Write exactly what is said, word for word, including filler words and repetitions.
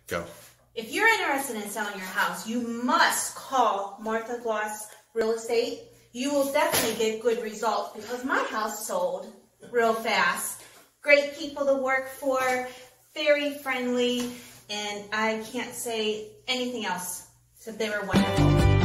Go. If you're interested in selling your house, you must call Martha Gloss Real Estate. You will definitely get good results because my house sold real fast. Great people to work for, very friendly, and I can't say anything else. So they were wonderful.